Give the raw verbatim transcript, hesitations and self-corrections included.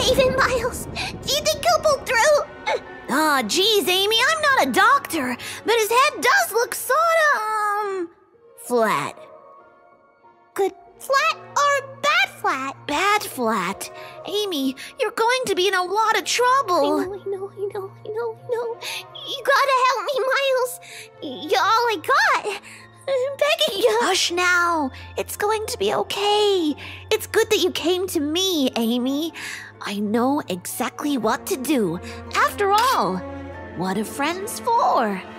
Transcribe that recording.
even, Miles. Do you think he'll pull through? Ah, geez, Amy, I'm not a doctor, but his head does look sorta, um, flat. Good flat or bad flat? Bad flat. Amy, you're going to be in a lot of trouble. I know, I know, I know, I know, I know. You gotta help me, Miles. You're all I got. I'm begging you. Hush now. It's going to be okay. It's good that you came to me, Amy. I know exactly what to do. After all, what are friends for?